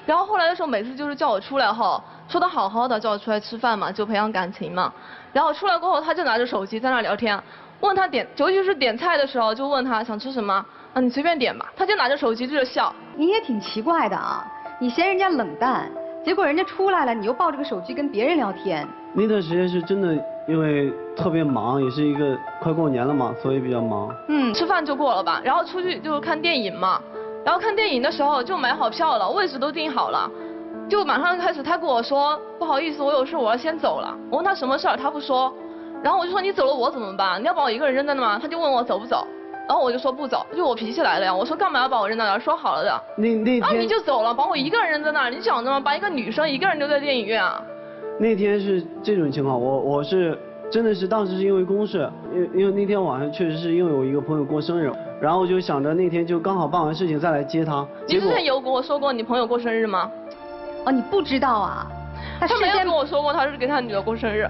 然后后来的时候，每次就是叫我出来后，说他好好的叫我出来吃饭嘛，就培养感情嘛。然后出来过后，他就拿着手机在那聊天，问他点，尤其是点菜的时候，就问他想吃什么，啊你随便点吧。他就拿着手机对着笑。 你也挺奇怪的啊，你嫌人家冷淡，结果人家出来了，你又抱着个手机跟别人聊天。 那段时间是真的，因为特别忙，也是一个快过年了嘛，所以比较忙。 吃饭就过了吧，然后出去就看电影嘛。然后看电影的时候就买好票了，位置都订好了。就马上开始，他跟我说不好意思，我有事，我要先走了。我问他什么事儿，他不说。然后我就说你走了我怎么办？你要把我一个人扔在那吗？他就问我走不走。然后我就说不走，就我脾气来了呀。我说干嘛要把我扔在那儿？说好了的。 那天。 然后你就走了，把我一个人扔在那儿，你想着吗？把一个女生一个人留在电影院啊？ 那天是这种情况，我是真的是当时是因为公事，因为那天晚上确实是因为我一个朋友过生日，然后我就想着那天就刚好办完事情再来接他。 你之前有跟我说过你朋友过生日吗？ 哦，你不知道啊？ 他没有跟我说过他是给他女儿过生日。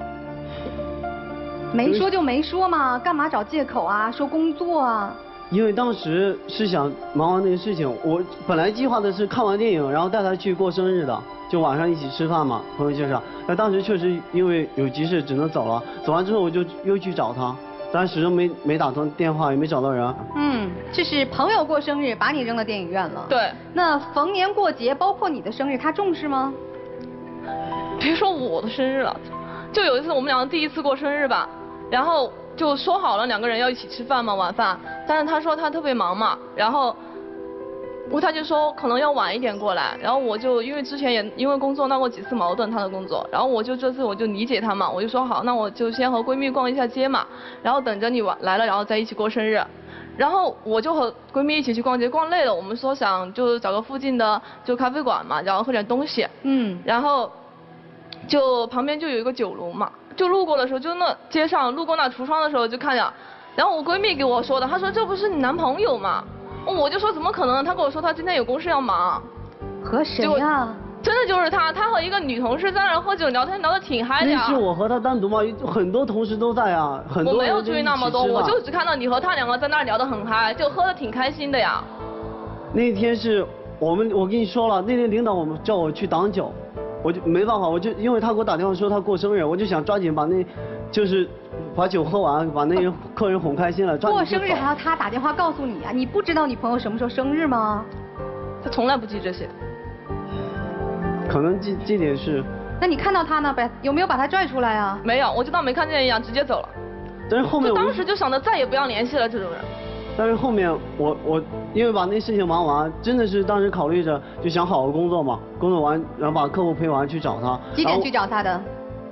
没说就没说嘛，干嘛找借口啊？说工作啊？ 因为当时是想忙完那个事情，我本来计划的是看完电影，然后带他去过生日的，就晚上一起吃饭嘛，朋友介绍。但当时确实因为有急事只能走了，走完之后我就又去找他，但始终没打通电话，也没找到人。 这是朋友过生日把你扔到电影院了。 对。 那逢年过节，包括你的生日，他重视吗？ 别说我的生日了，就有一次我们两个第一次过生日吧，然后就说好了两个人要一起吃饭嘛，晚饭。但是他说他特别忙嘛，然后他就说可能要晚一点过来。然后我就因为之前也因为工作闹过几次矛盾，他的工作，然后这次我就理解他嘛，我就说好，那我就先和闺蜜逛一下街嘛，然后等着你来了，然后再一起过生日。然后我就和闺蜜一起去逛街，逛累了，我们说想就找个附近的就咖啡馆嘛，然后喝点东西。然后就旁边就有一个酒楼嘛，就路过的时候，就那街上路过那橱窗的时候就看见，然后我闺蜜给我说的，她说这不是你男朋友吗？我就说怎么可能？她跟我说她今天有公事要忙。 和谁呀？ 真的就是他和一个女同事在那儿喝酒聊天，聊得挺嗨的呀。 那是我和他单独嘛，很多同事都在啊，很多人。 我没有注意那么多，我就只看到你和他两个在那儿聊得很嗨，就喝得挺开心的呀。 那天是我跟你说了，那天领导叫我去挡酒，我就没办法，我就因为他给我打电话说他过生日，我就想抓紧把酒喝完，把那些客人哄开心了。 过生日还要他打电话告诉你啊？你不知道你朋友什么时候生日吗？ 他从来不记这些。 可能这点是。 那你看到他呢呗？有没有把他拽出来啊？ 没有，我就当没看见一样，直接走了。 但是后面当时就想着再也不要联系了这种人。 但是后面我因为把那事情忙完，真的是当时考虑着就想好好工作嘛，工作完然后把客户陪完去找他。 几点去找他的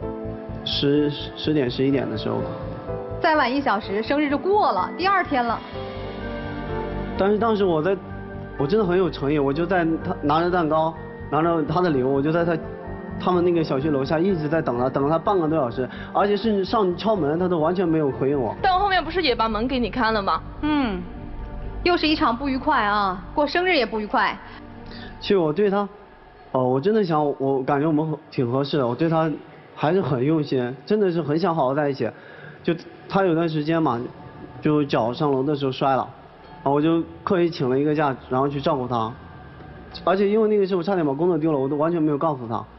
？10点11点的时候。 再晚1小时，生日就过了，第2天了。 但是当时我真的很有诚意，我就在他拿着蛋糕，拿着他的礼物，我就在他们那个小区楼下一直在等了他半个多小时，而且甚至上去敲门，他都完全没有回应我。 但我后面不是也把门给你看了吗？ 又是一场不愉快啊！过生日也不愉快。 其实我对他，我真的想，我感觉我们挺合适的，我对他还是很用心，真的是很想好好在一起。就他有段时间嘛，就脚上楼的时候摔了，我就刻意请了一个假，然后去照顾他。而且因为那个时候差点把工作丢了，我都完全没有告诉他。